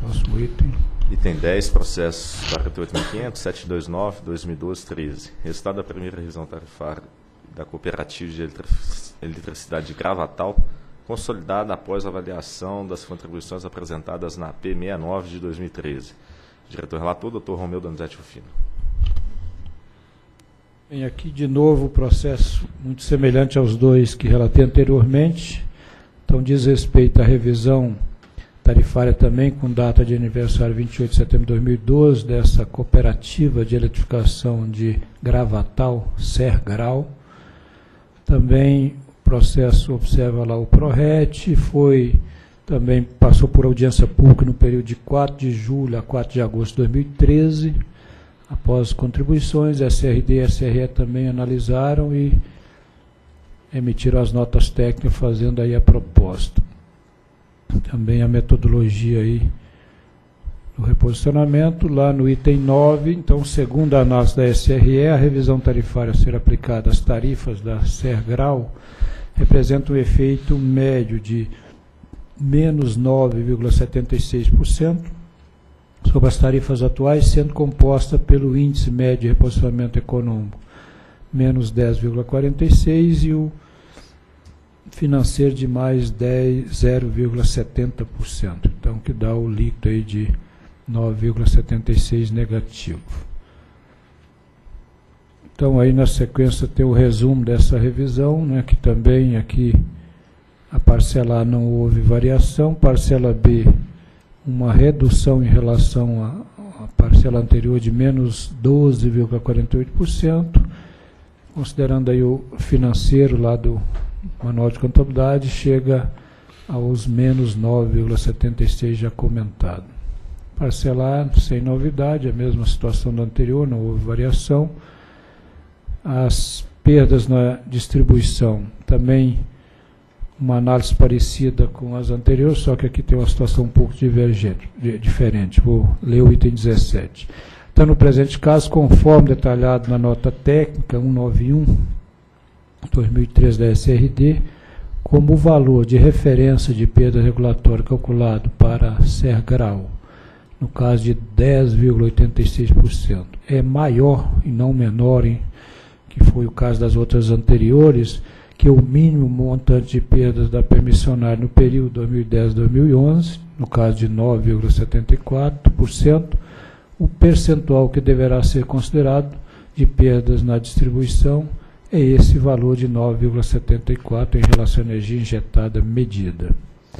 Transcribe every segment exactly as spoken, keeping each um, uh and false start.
Próximo item. Item dez, processo quarenta e oito mil e quinhentos, setecentos e vinte e nove, dois mil e doze, treze. Resultado da primeira revisão tarifária da Cooperativa de Eletricidade de Gravatal, consolidada após a avaliação das contribuições apresentadas na P sessenta e nove de dois mil e treze. Diretor-relator, doutor Romeu Donizete Rufino. Bem, aqui de novo o processo muito semelhante aos dois que relatei anteriormente. Então, diz respeito à revisão tarifária também, com data de aniversário vinte e oito de setembro de dois mil e doze, dessa Cooperativa de Eletrificação de Gravatal, Sergral. Também o processo observa lá o PRORET, foi, também passou por audiência pública no período de quatro de julho a quatro de agosto de dois mil e treze. Após contribuições, S R D e S R E também analisaram e emitiram as notas técnicas, fazendo aí a proposta. Também a metodologia aí do reposicionamento, lá no item nove, então, segundo a análise da S R E, a revisão tarifária a ser aplicada às tarifas da Sergral representa um efeito médio de menos nove vírgula setenta e seis por cento sobre as tarifas atuais, sendo composta pelo índice médio de reposicionamento econômico, menos dez vírgula quarenta e seis por cento, e o financeiro de mais zero vírgula setenta por cento. Então, que dá o líquido aí de nove vírgula setenta e seis por cento negativo. Então, aí na sequência tem o resumo dessa revisão, né, que também aqui a parcela A não houve variação, parcela B uma redução em relação à, à parcela anterior de menos doze vírgula quarenta e oito por cento, considerando aí o financeiro lá do Manual de Contabilidade, chega aos menos nove vírgula setenta e seis já comentado. Parcela A, sem novidade, a mesma situação do anterior, não houve variação. As perdas na distribuição, também uma análise parecida com as anteriores, só que aqui tem uma situação um pouco divergente, diferente. Vou ler o item dezessete. Então, no presente caso, conforme detalhado na nota técnica cento e noventa e um, dois mil e treze da S R D, como o valor de referência de perda regulatória calculado para a Sergral, no caso de dez vírgula oitenta e seis por cento, é maior e não menor, em, que foi o caso das outras anteriores, que o mínimo montante de perdas da permissionária no período dois mil e dez a dois mil e onze, no caso de nove vírgula setenta e quatro por cento, o percentual que deverá ser considerado de perdas na distribuição é esse valor de nove vírgula setenta e quatro por cento em relação à energia injetada medida.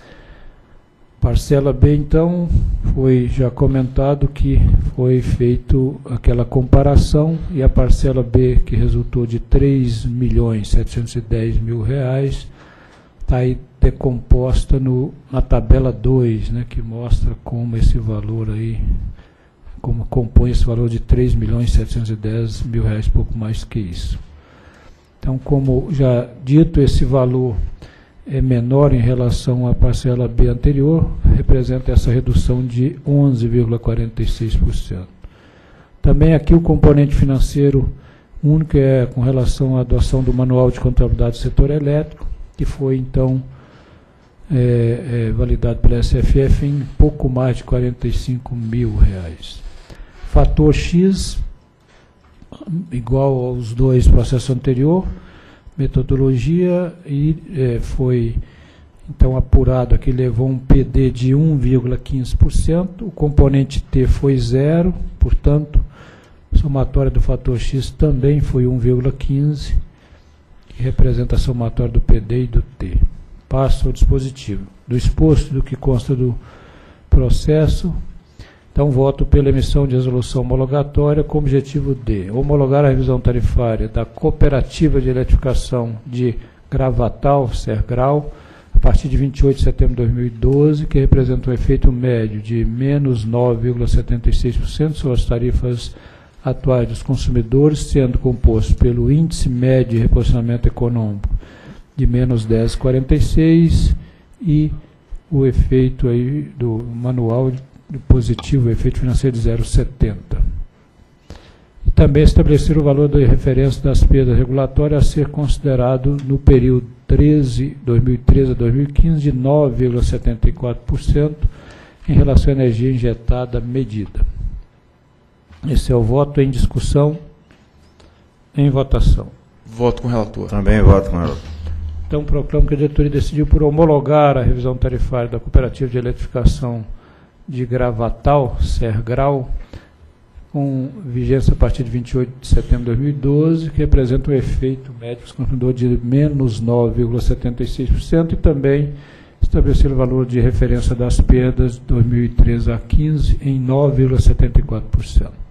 Parcela B, então, foi já comentado que foi feito aquela comparação, e a parcela B, que resultou de três milhões setecentos e dez mil reais, está aí decomposta no, na tabela dois, né, que mostra como esse valor aí, como compõe esse valor de três milhões setecentos e dez mil reais, pouco mais que isso. Então, como já dito, esse valor é menor em relação à parcela B anterior, representa essa redução de onze vírgula quarenta e seis por cento. Também aqui o componente financeiro único é com relação à adoção do Manual de Contabilidade do Setor Elétrico, que foi, então, é, é, validado pela S F F em pouco mais de quarenta e cinco mil reais. Fator X, igual aos dois processos anteriores, metodologia, e é, foi então apurado aqui, levou um P D de um vírgula quinze por cento, o componente T foi zero, portanto, a somatória do fator X também foi um vírgula quinze, que representa a somatória do P D e do T. Passo ao dispositivo. Do exposto do que consta do processo, então voto pela emissão de resolução homologatória com objetivo de homologar a revisão tarifária da Cooperativa de Eletrificação de Gravatal, Sergral, a partir de vinte e oito de setembro de dois mil e doze, que representa um efeito médio de menos nove vírgula setenta e seis por cento sobre as tarifas atuais dos consumidores, sendo composto pelo índice médio de reposicionamento econômico de menos dez vírgula quarenta e seis e o efeito aí do manual do positivo, o efeito financeiro de zero vírgula setenta. E também estabelecer o valor de referência das perdas regulatórias a ser considerado no período dois mil e treze a dois mil e quinze de nove vírgula setenta e quatro por cento, em relação à energia injetada medida. Esse é o voto em discussão. Em votação. Voto com o relator. Também voto com o relator. Então, proclamo que a diretoria decidiu por homologar a revisão tarifária da Cooperativa de Eletrificação de Gravatal, Sergrau, com vigência a partir de vinte e oito de setembro de dois mil e doze, que representa um efeito médio consumidor de menos nove vírgula setenta e seis por cento e também estabelecer o valor de referência das perdas de dois mil e treze a quinze em nove vírgula setenta e quatro por cento.